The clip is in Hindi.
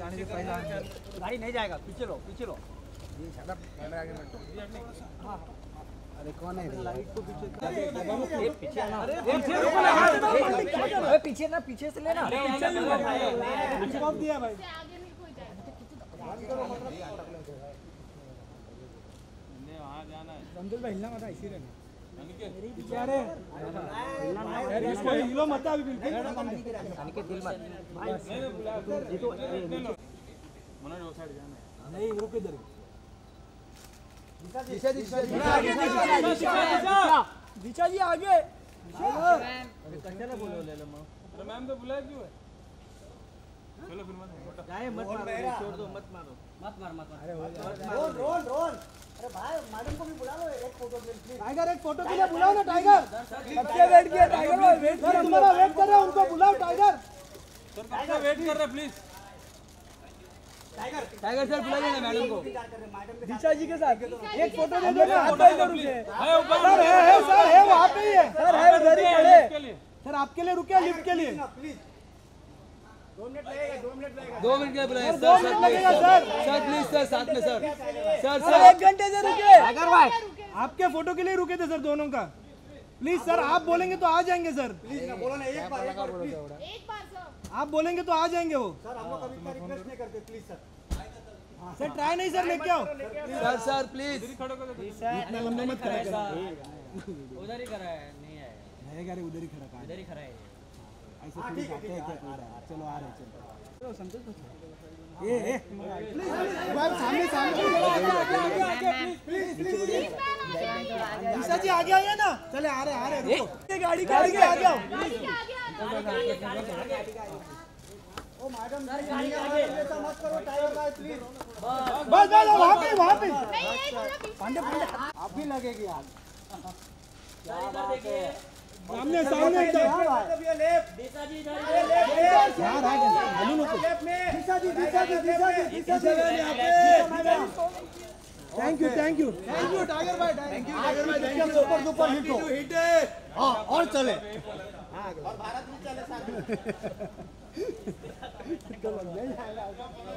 जाने से पहले गाड़ी नहीं जाएगा, पीछे लो ये कैमरा आगे बैठो। हाँ अरे कौन है लाइट को पीछे पीछे ना पीछे ना पीछे से लेना पीछे कब दिया भाई वहाँ जाना है रमदुल भाई हिलना मत इसी रहने बेचारे यार इसको हिलो मत अभी बिल्कुल के दिल मत ये तो मना दो साइड जाना है नहीं रुक इधर दिशा जी आगे कचरा बोलो ले लो अरे मैम तो बुलाया क्यों है चलो फिर मत जाए मत मारो छोड़ दो मत मारो मत मार अरे रोल अरे भाई मैडम को भी बुला लो एक फोटो प्लीज टाइगर एक फोटो के लिए बुलाओ ना टाइगर कब से वेट किया टाइगर भाई वेट सर हमारा वेट कर रहे हैं उनको बुलाओ टाइगर सर कब से वेट कर रहे प्लीज टाइगर सर बुलाइए ना मैडम को दिशा जी के साथ एक फोटो दे दो ना हाथ पे इधर रुके सर है वहां पे ही है सर है उधर ही खड़े सर आपके लिए रुके लिफ्ट के लिए प्लीज 2 मिनट लगेगा 2 मिनट के बुलाइए सर सर प्लीज सर साथ में सर 1 घंटे से रुके टाइगर भाई आपके फोटो के लिए रुके थे सर दोनों का प्लीज सर आप बोलेंगे तो आ जाएंगे सर प्लीज ना बोलो ना एक बार सर आप बोलेंगे तो आ जाएंगे वो सर हम लोग कभी का रिक्वेस्ट नहीं करते प्लीज सर सर ट्राई नहीं सर लेके आओ सर प्लीज इतना लंबा मत करा उधर ही करा है नहीं आएगा उधर ही खड़ा है ऐसे ठीक है चलो आ रहे चलो संतोष ये सामने दिशा जी आगे आइए ना चले आ रहे रुको गाड़ी के आगे आओ ओ मैडम ऐसा मत करो टाइगर भाई प्लीज बस वहां पे पांडे आप भी लगेगी यार सामने लेफ्ट दिशा जी इधर यार आ गए लेफ्ट में Disha ji thank you Tiger भाई थैंक यू सुपर हिट हां और चले और भारत भी चले साथ में